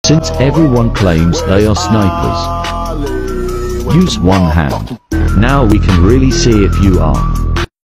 Since everyone claims they are snipers, use one hand. Now we can really see if you are.